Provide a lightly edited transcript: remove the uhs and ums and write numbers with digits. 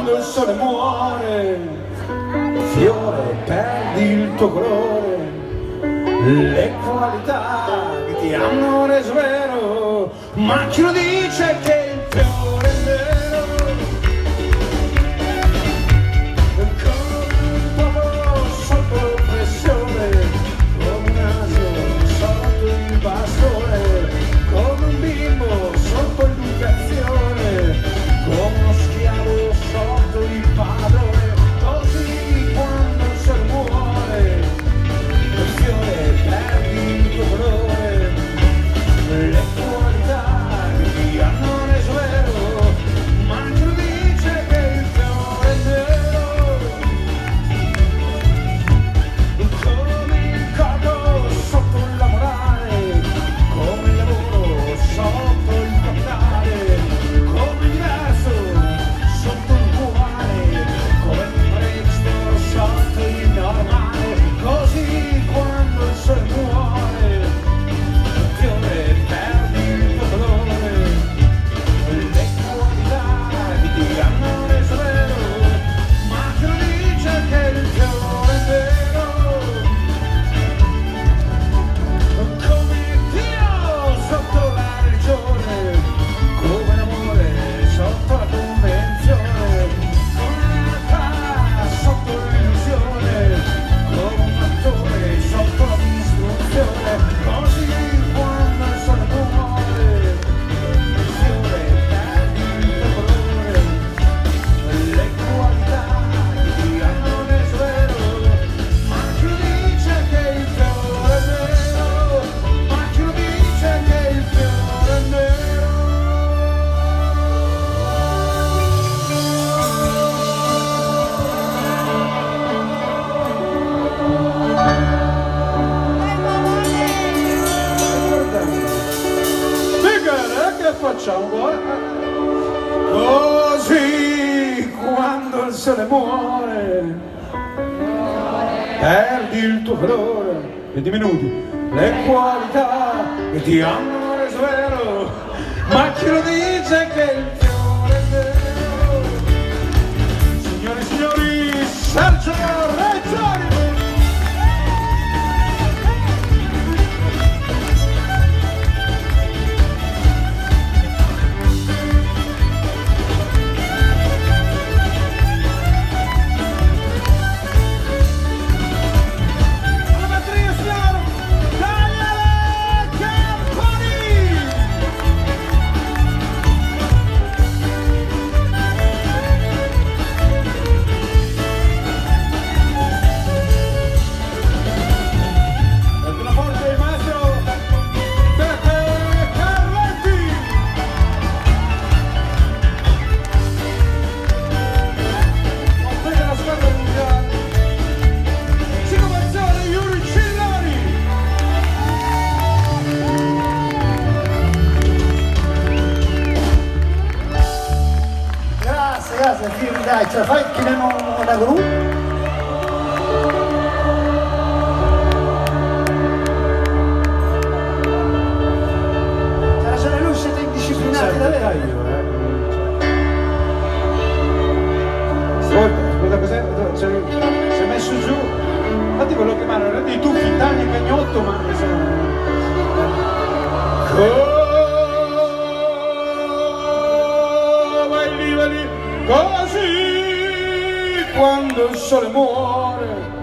quando il sole muore, fiore, perdi il tuo colore, le qualità che ti hanno reso vero, ma chi lo dice che il fiore è vero? Come un uomo sotto pressione, come un asino sotto il bastone, come un bimbo sotto l'educazione, come uno schiavo sotto il padrone, così quando il sole muore, il fiore perdi il tuo colore, le qualità che ti hanno reso vero, ma chi lo dice che il fiore è vero? Come il corpo sotto la morale, come il lavoro sotto il capitale, come il diverso sotto il uguale, come il presto sotto il normale, così quando il sole muore, il fiore perdi il tuo colore, le qualità che ti hanno reso vero, ma chi lo dice che il fiore è vero? Come Dio sotto la religione, come l'amore sotto la convenzione, come una realtà sotto l'illusione, come un attore sotto la distruzione, così quando il sole muore, il fiore perdi il tuo colore, le qualità che ti hanno reso vero, ma chi lo dice che il fiore è vero? Ma chi lo dice che il fiore è vero? Che facciamo? Così quando il sole muore, perdi il tuo colore, 20 minuti, le qualità che ti hanno reso vero, ma chi lo dice che il fiore è vero? Signore e signori, Sergio Reggiani! Grazie, vielen Dank. Ce la fai? Chiediamo una gru? C'è ragione lui, siete indisciplinati davvero? Ascolta, cos'è? Si è messo giù. Infatti volevo chiamare, era dei tuffi, tagli, cagnotto, ma vai lì, così quando il sole muore,